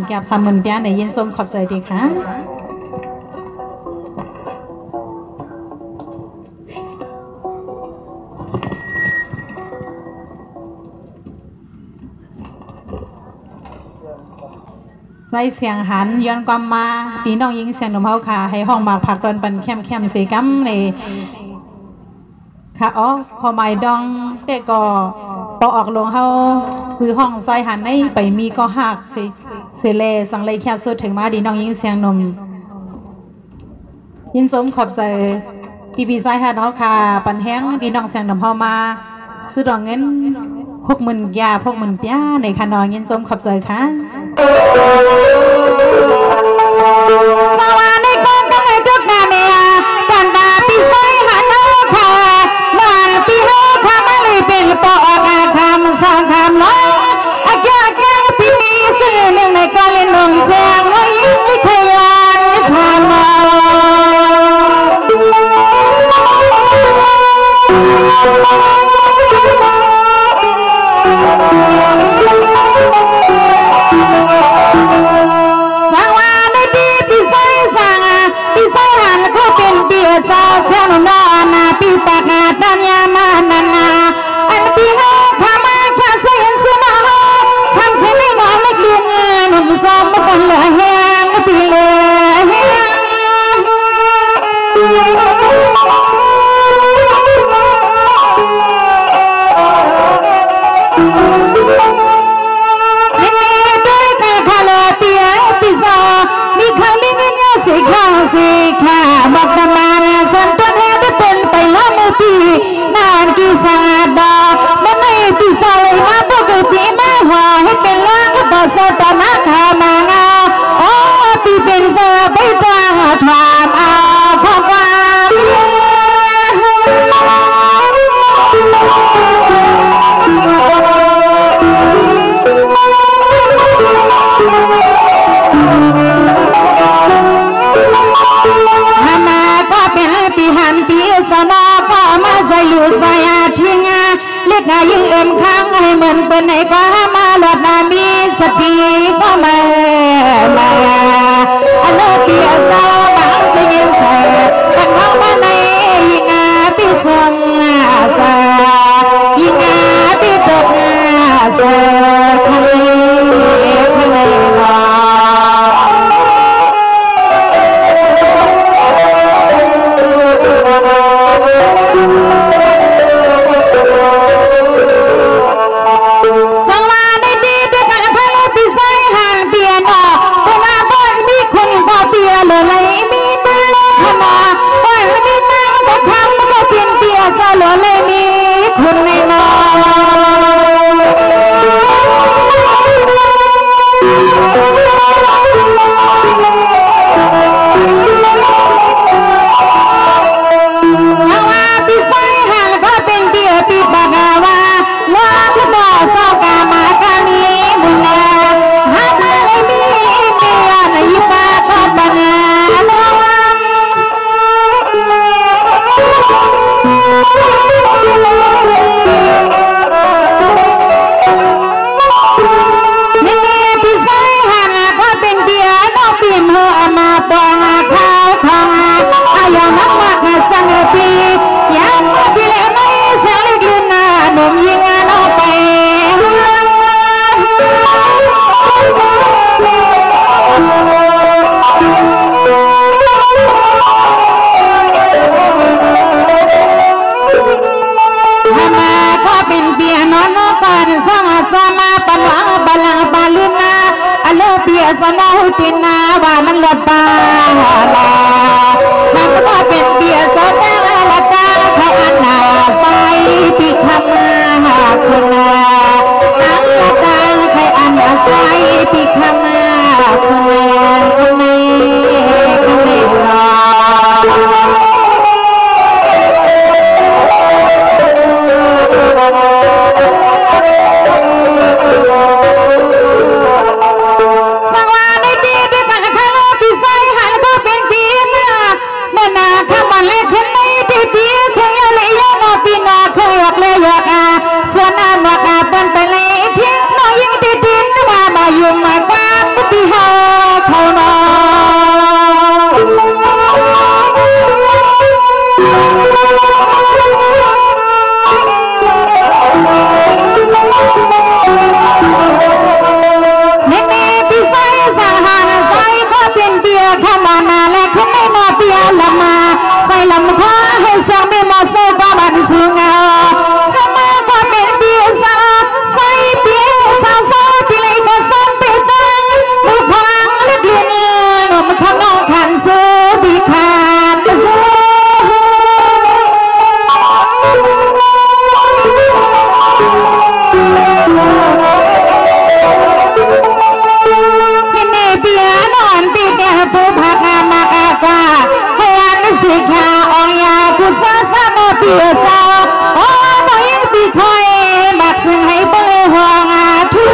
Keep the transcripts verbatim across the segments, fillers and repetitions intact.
แก้วสามหมื่นเปียในยินชมขอบใจดีค่ะใส่เสียงหันย้อนความมาตีน้องยิงเสียงหนุ่มเฮาค่ะให้ห้องหมากผักดอนปันเข้มเข้มเสกัมในค่ะอ๋อพอหมายดองเด็กก็พอออกลงเฮาซื้อห้องใส่หันในไปมีก็หักสิเสเลสังเลยแค่สุดถึงมาดีน้องยิงเสียงหนุ่มยินสมขอบใจทีพีใส่หันเฮาค่ะปันแห้งดีน้องเสียงหนุ่มเฮามาซื้อดอกเงินหกหมื่นยาหกหมื่นปียในขนอยยินสมขอบใจค่ะสวัสดีคุณกันเลยทุกนาเนียกันดาพิไซหันโอค่ะนานพิโอค่ะมาเลยเป็นปออาคำสองคำน้องอาจารย์ยังพิมีสิ่งหนึ่งในกาลินงเสียงน้อยยิ่งที่ขยันทำมาเสียงนอนปีตากาดันยามานานาอันปีห้าข้ามาแค่เสียงสุนทรทำให้ไม่นอนไม่กินนุ่มซ้อมกันเลยแห้งปีเลยนี่ด้วยแต่ข้าเลยเปียปีซอมีข้าลิงเงี้ยสิข้าสิข้าบอกตำนานสันต้นแห่ได้เป็นไปล้อมปีนานกี่สาดามันไม่ปีสายมาปกติมาหัวให้เป็นล้างก็สตานาคามางาโอ้ปีเป็นเสือไปกลางทวามเอาข้อความสนาก็มาใส่ลูใส่อาทิ้งเล็กอายุเอ็มข้างให้เหมือนเป็นไอ้ก็มาหลอดนามีสติก็มามาอันเดียสาวบางสิ่งใส่กันเข้ามาในยิงอาพิสงอาสายิงอาพิตกอาสาทะเลทะเลลอยเลยมีคุณในน้องสวัสดีไซหันก็เป็นเบียปีบากาวาล้อที่บ่อสอกามากามีมุนนาหาเลยมีเมียในปาก็บังนี่พี่ใส่หันก็เป็นเบียร์น้องปิ่มหัวมาปองข้าวทองอายานักมากสังปียังพี่เลี้ยงไม่เสียงเล็กลืนน่ะหนุ่มยิงน้องไปเป็นเบียนอนกันสมาสมาปัญหาบาลังบาลุนาอโลเบียสนาหุตินาว่ามันลดบาลามันก็เป็นเบียสนาละกาใครอันนาใส่ปีคำหาคุณนาอันละกาใครอันนาใส่ปีคำหาคุณนาคุณนาคุณนาสวัสดีพี่พี่กันค่ะพี่ใส่หันก็เป็นพี่นะเมื่อนาข้ามันเล็กขึ้นในพี่พี่เคยเลยยอมพี่นาเคยออกเลยอยากอ่ะส่วนน้ำว่าเป็นไปเลยทิ้งน้อยยิ่งติดดินว่ามาอยู่เบียนอนปีแก่ผู้พักมากากาให้อันสิกาองยากุศลสามเปียสาวโอ้น้อยปีคอยบักซึ่งให้บริหารอาทุ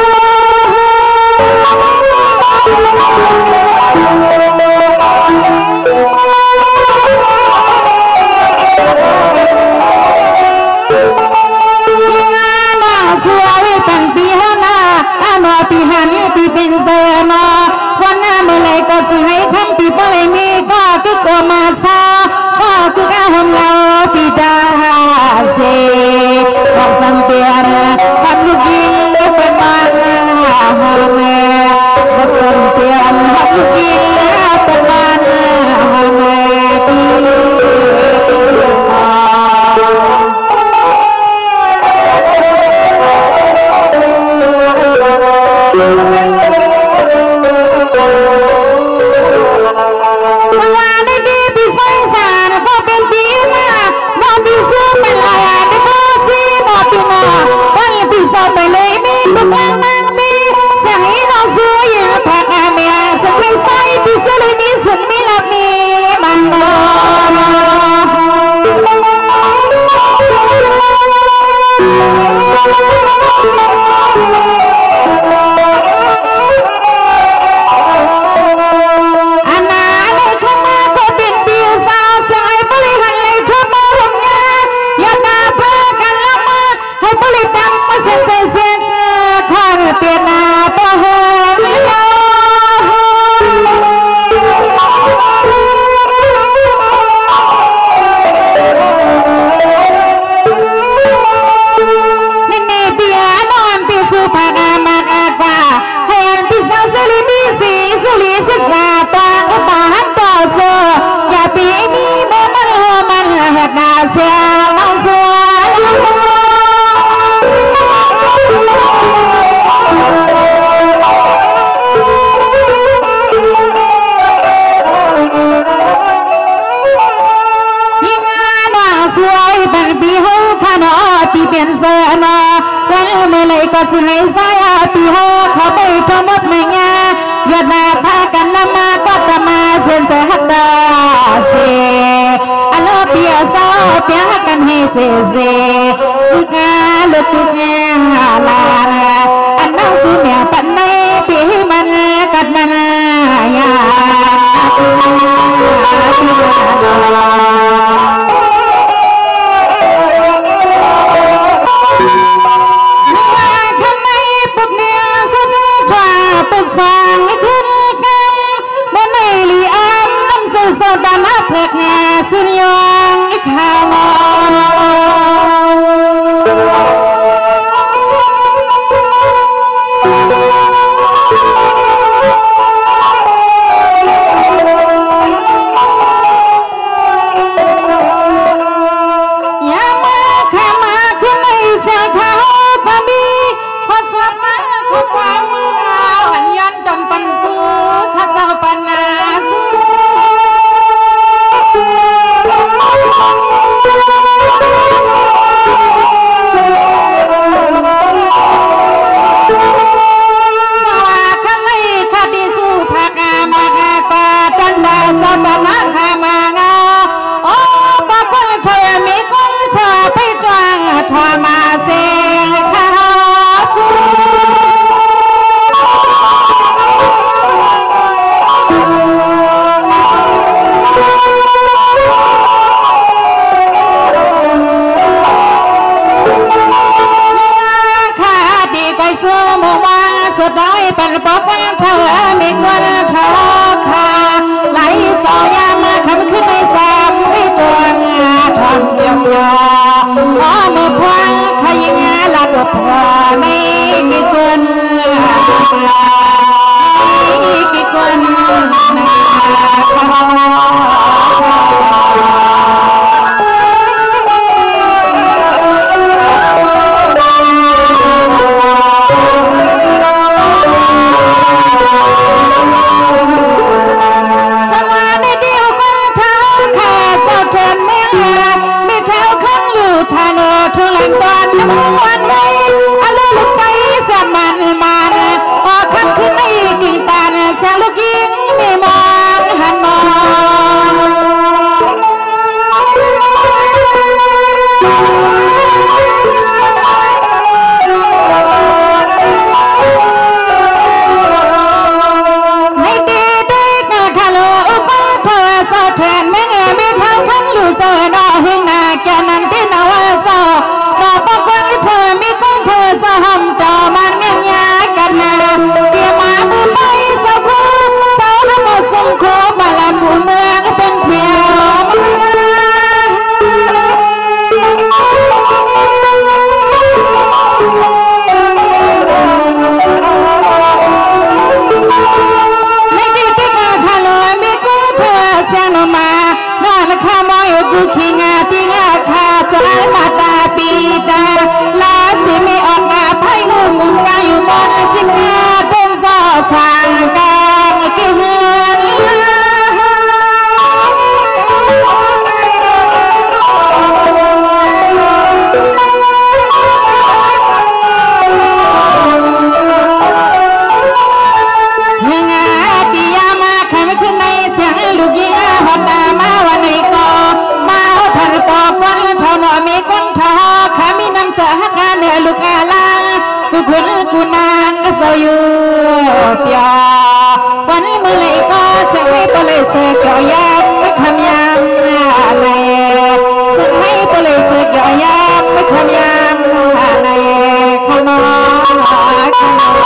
ปีหันปีเป็นเซมาวันหน้าเมื่อไรก็สิให้คำปีบ่เลยมีก็คือกัวมาซาก็คือก้าวหอมเราปีดาเซของสัมเปียนทำลูกยิงเป็นมันหอมแม่ของสัมเปียนทำลูกยิงเป็นมันหอมแม่ปีก็สิให้สายอาปีหกเขาไปทั้งหมดไม่ง่ายเวียดนามพากันละมาก็จะมาเส้นใจฮัตตาเซอโลเปียสาวเปียกันให้เซเซสุกาลุกงาลาอันนั้นสุเมียปันในปีมันกัดมันยาสร้างให้ขึ้นกันบนในลีอามน้ำสื่อสดานเพกงาสุญญงข่าวThank you. ลูกยิงมีมองหันมองในตีด้วยกะคาโลอุปเธอสะแทนไม่เงยไม่เท่าทั้งลูเซอร์นอหิงนาแกนันที่นาวาซอดอกปกเธอมีก้นเธอสะหำจอมันเมียยากันนาเกี่ยมามือไปสะคูสาวละมาสมโคบาลาบุเมืองเป็นเพียวในที่ที่กาคาโลมีกูเธอเสียงนมาเงินข้ามอยกูขีงาที่งาคาจะมาตาปีดาลาสิมีออกมาไพ่งูมุงกาอยู่บนสิงาเป็นซอสางกางกิเฮือนเงาที่ยามาใครไม่ขึ้นในเสียงลูกยิงหอดตามาวันนี้ก็มาทันปอกวันเท่าหน่อยมีก้นทอขามีน้ำเจาหักงานเนื้อลูกอาลังกูคุณกูนางก็สอยู่เปียวันนี้มือเลยก็จะให้ตัวเลยเสือเกี่ยวยามไม่คำยามอะไรจะให้ตัวเลยเสือเกี่ยวยามไม่คำยามอะไรขนมขนม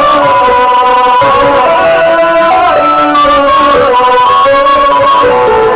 Oh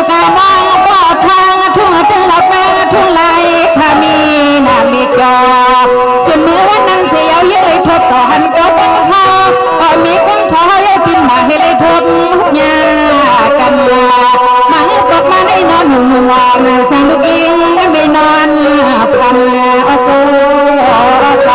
กามองปอดทางทุ่งตึงหลับแม่ทุ่งไหลถ้ามีนามีกอจะมือวันนั้นเสียวยิ่งเลยทดต่อหันก็เป็นข้าวก็มีกุ้งชอยกินมาให้เลยทดยากันมังตกมาในนอนหนึ่งวันสังลูกอิงไม่นอนพันอโศก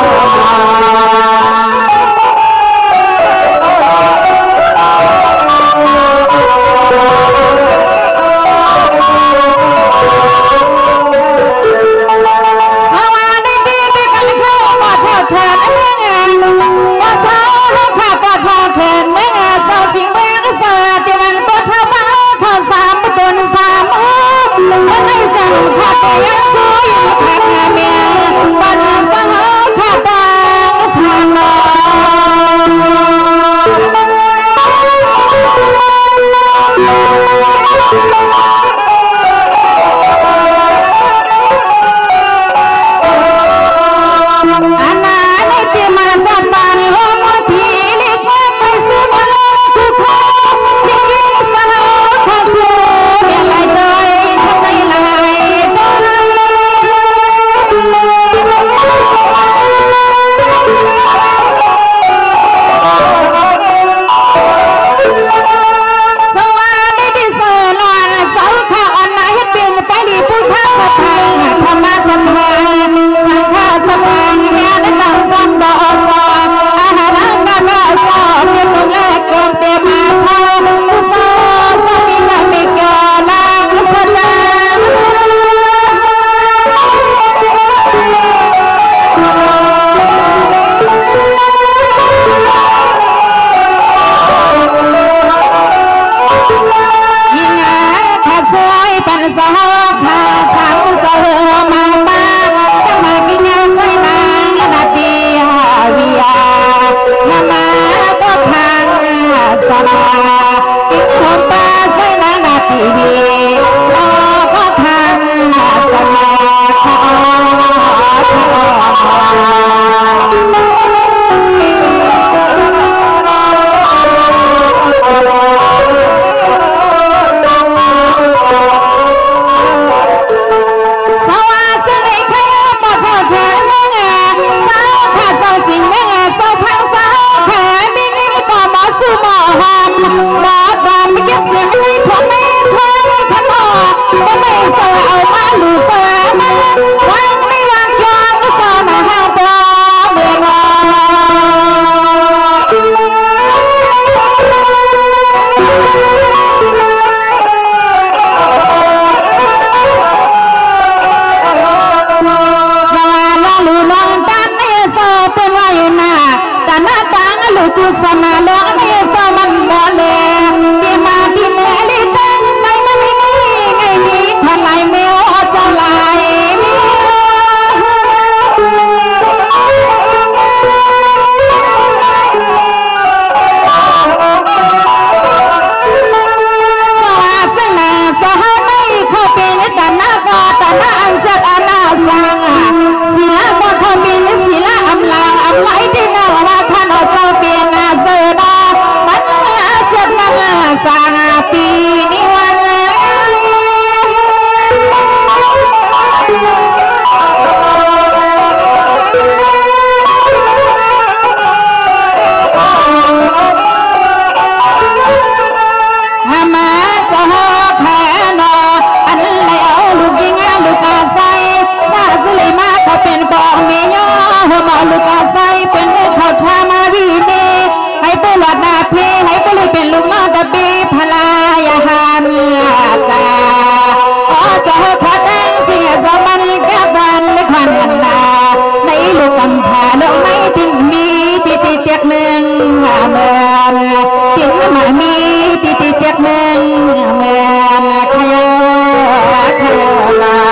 ลูกอาไซเป็นเขาทามาวีนีให้ไปหลอดนาพีให้ไปเลยเป็นลูกมาตะบีพลายหันตาอ๋อจะขาดังเสียสมันกับบันและขันนาในลูกกำพาลูกไม่ทิ้งมีติติเตียกหนึ่งเมือนทิ้งมามีติติเตียกหนึ่งเมือนขยะขยะลา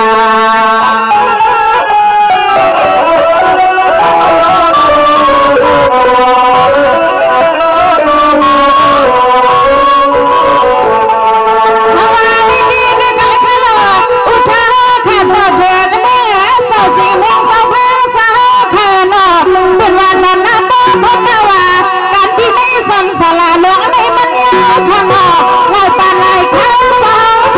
สลาหลวงในมันยาวขนอลายปานลายข้าวสาว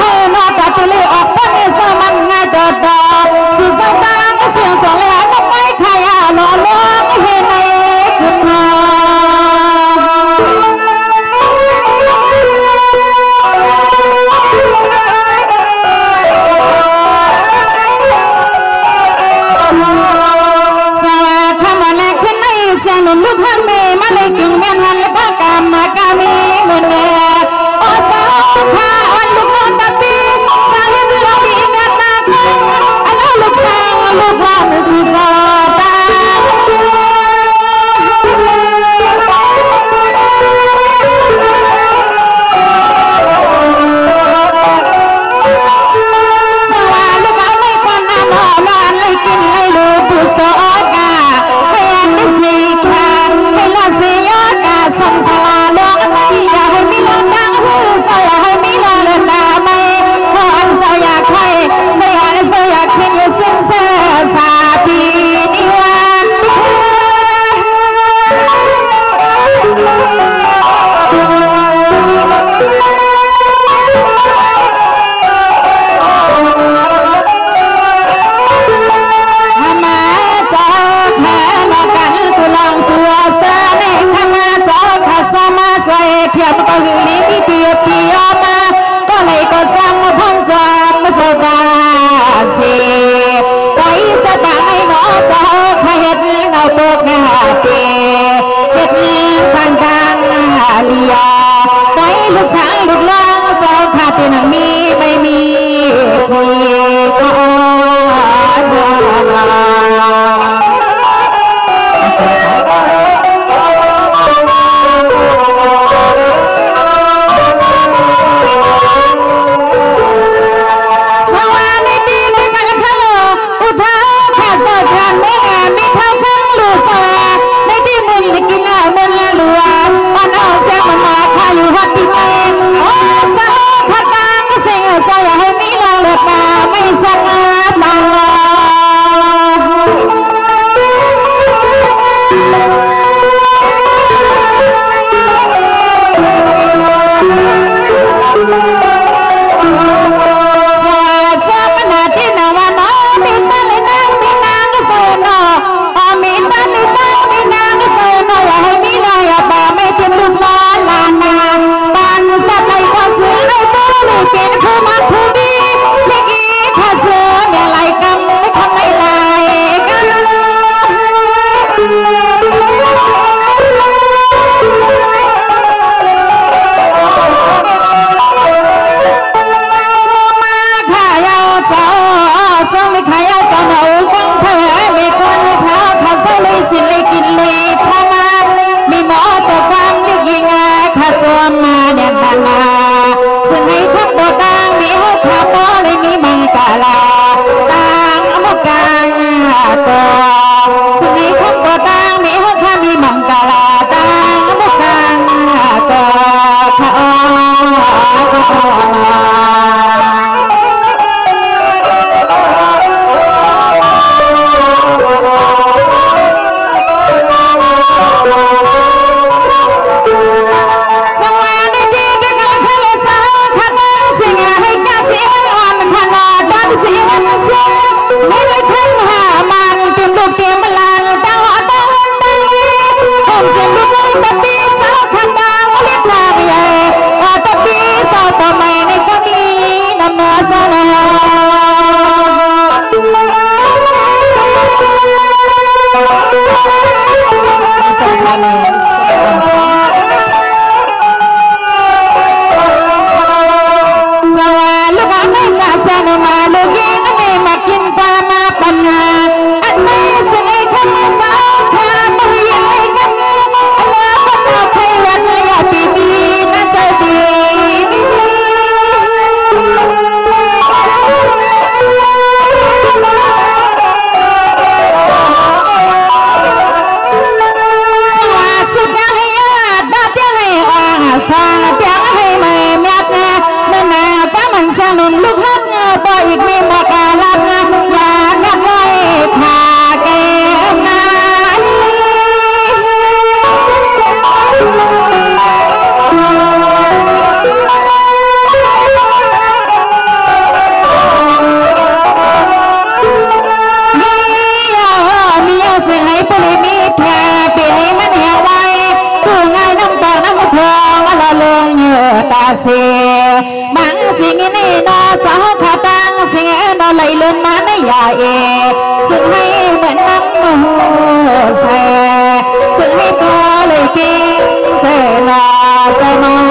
lấy lên má nó dài sự hay mượn năm mùa xe sự hay có lời kinh sẽ là sẽ nó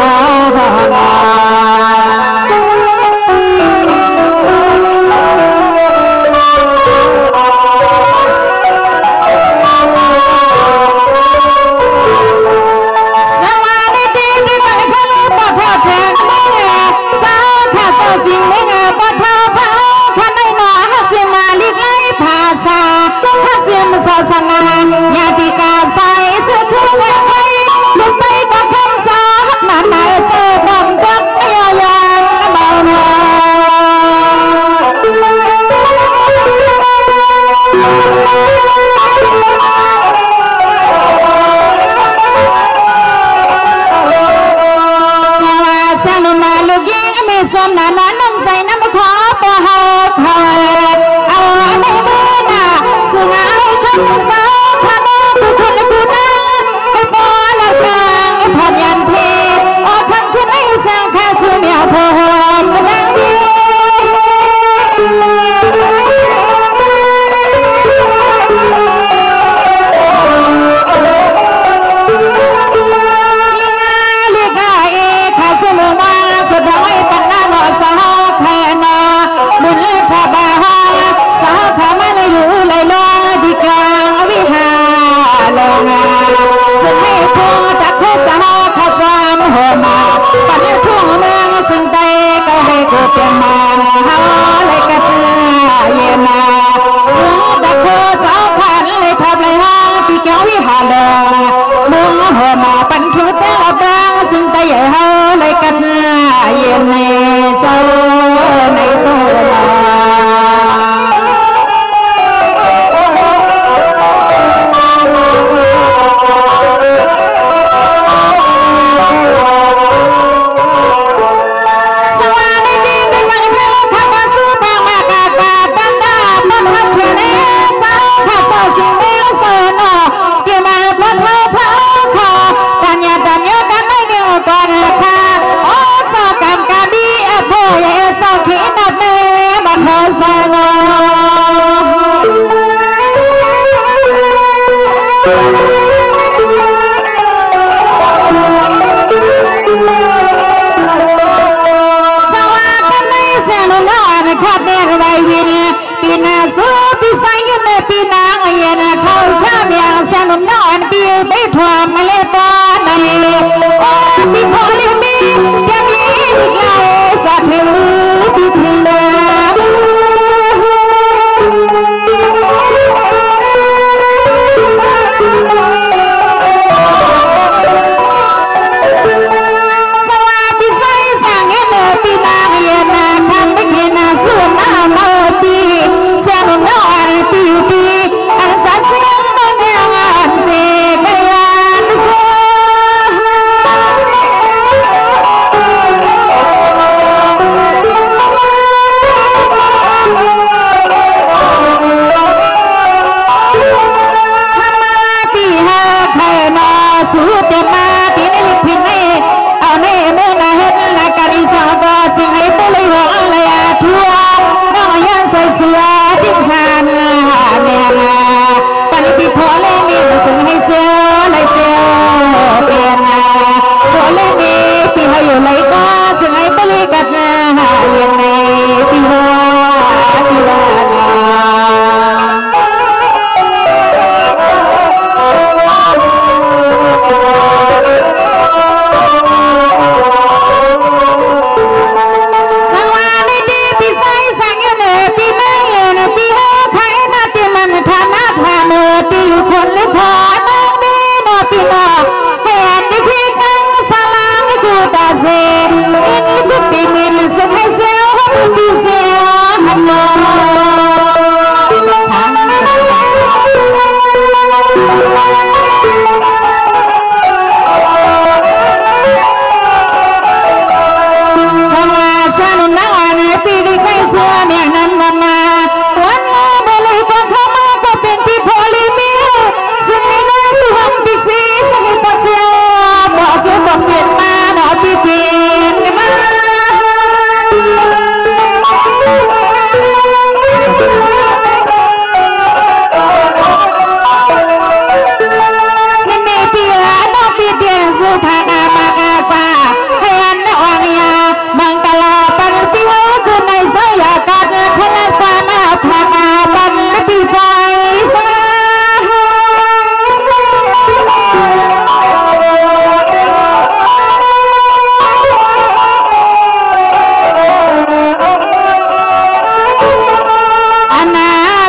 nhà thì cả sai sự thương hay lúc tay có không gió mà lại sẽ bằng các yêu yang bao nhà sang lúc mà lúc yên mi xôm là nó nằm say nằm khó bỏ học thời ở đây bữa nào sự ngại không sao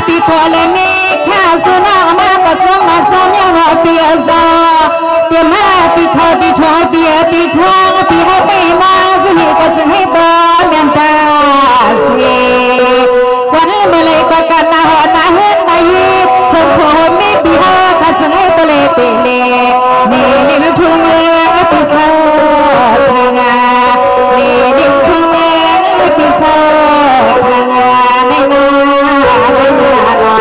ปีพอเลยมีข้าสุนัขมาก็ช่วงมาซ้อมยังว่าเปียซอเปียมาปีเขาปีชอยเปียปีช่างปีให้ไม่มาสิให้ก็สิให้บอลเมียนตาสิวันเมื่อไรก็กันนาหอนาเห็นนายีคนโผล่มีปีห้าข้าสิให้ตัวเล่เปเล่นี่นี่ลูกทุ่งเล่ปีโซ่ทางานี่นี่ลูกทุ่งเล่ปีโซ่ทางาในนาในนา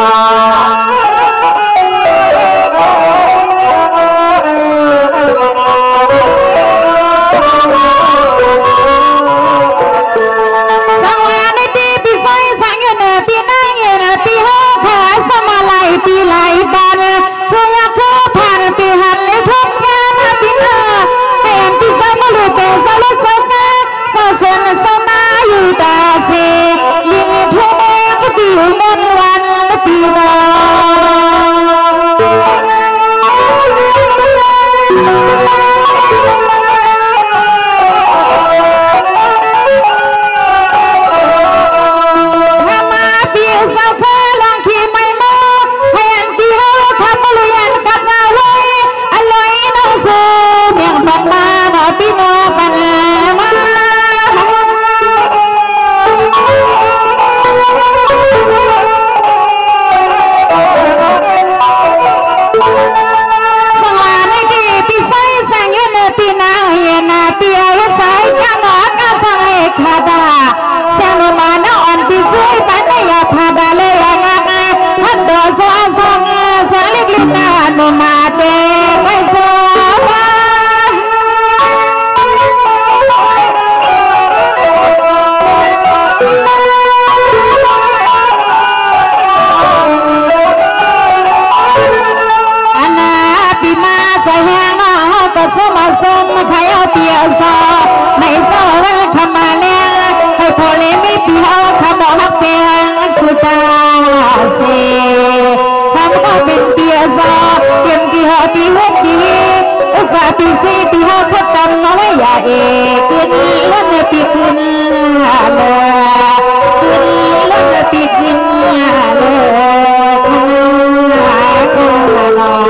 ปีไหลบันเพื่อคู่ผ่านปีหันเลยทุกงานปีหน้าแห่งปีสามลูกเป็นสาวสาวนาสาวชนสาวนาอยู่ตาเสียลิงทุ่งแดงก็ปีอยู่บนวันปีนอปีสี่ปีห้าขัดกันน้อยอย่าเอกขึ้นล้นปีขึ้นเลยขึ้นล้นปีขึ้นเลยข้าข้าน้อ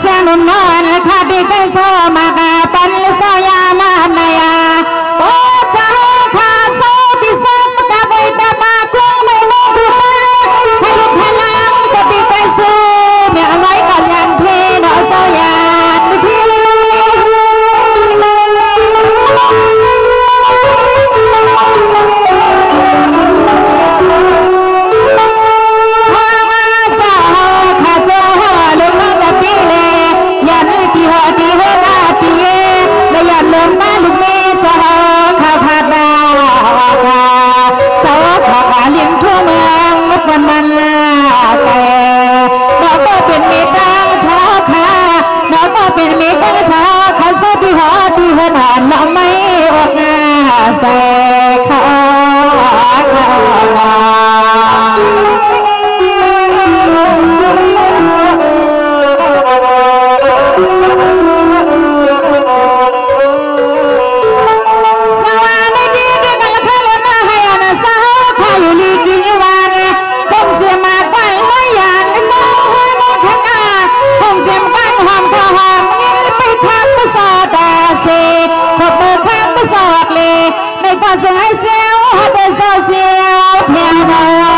เสียงนุ่มนวลข้าดีใจโซมากาปันสยามานายาโอ้เจ้าข้าโซที่สุดตาใบตาบาคงไม่รู้ดูฟ้าให้ลูกพลังก็ดีใจโซเมียไว้ก่อนยันเทนอสยามที่เราไม่อดหน้าใส่ขาสวัสดีดีกันละค่ะเลยมาให้อนาสาวข้าอยู่ลีกินวันคงเสียมาไปไม่อย่างน้องให้น้องข้างหน้าคงเสียมกันหอมข้าวหอมกินไปทักก็สอดาเสขบมือข้างก็สอดเลยในกอดเสียงให้เสียวให้เป็นเสียวเสียวเพียงเดียว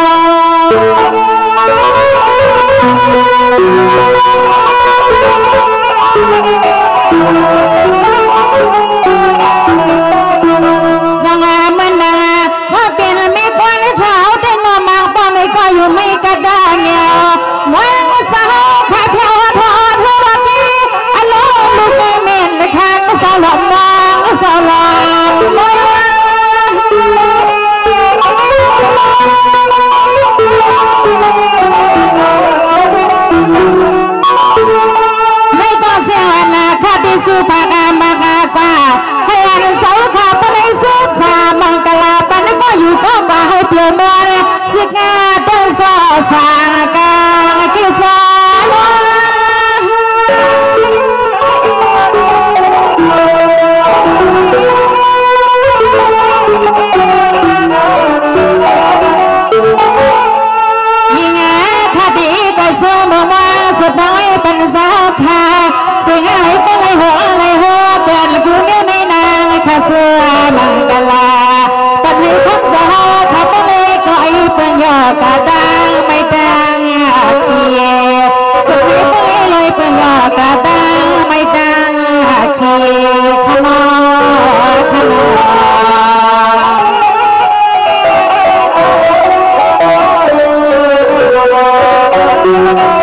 สังหารมันนะว่าเป็นไม่ควรเท้าแต่นอนมากตอนนี้ก็อยู่ไม่กระด้างเงี้ยววันสาวขายเที่ยวทอดทั่วที่อารมณ์ลูกไม่เหม็นในข้างก็สาวหลอมมองสาวหลอมมองไม่ต้องเสียวันนะข้าที่สุภากามากาป้าให้อันสาวข้าไปเลยสุดสามังกลาปันก็อยู่ก็มาให้เปลี่ยนมาสิกาเดินสอสางกากิสายิ่งข้าดีก็สมว่าสุดน้อยเป็นสาวข้าสิ่งให้ไปเลยหัวเลยหัวเกิดกูเนี่ยในนางข้าเสื้อมังกลาปันให้คนสาวข้าไปเลยก็ไอ้เป็นยอดกระดังไม่ดังเคียสุดให้ไปเลยเป็นยอดกระดังไม่ดังเคียขมอขมอ